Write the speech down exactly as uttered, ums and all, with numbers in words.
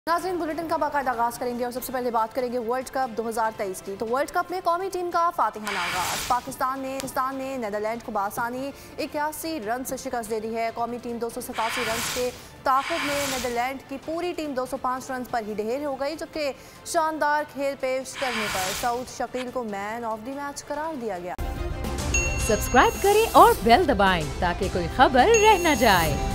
नाज़रीन, बुलेटिन का बाकायदा आगाज़ करेंगे और सबसे पहले बात करेंगे वर्ल्ड कप दो हज़ार तेईस की। तो वर्ल्ड कप में कौमी टीम का फातिहाना आगाज़। पाकिस्तान ने पाकिस्तान ने नीदरलैंड को बासानी इक्यासी रन से शिकस्त दे दी है। कौमी टीम दो सौ सतासी रन के ताक़ुब में नीदरलैंड की पूरी टीम दो सौ पाँच रन पर ही ढेर हो गई, जबकि शानदार खेल पेश करने पर सऊद शकील को मैन ऑफ द मैच करार दिया गया। सब्सक्राइब करें और बेल दबाएं ताकि कोई खबर रह न जाए।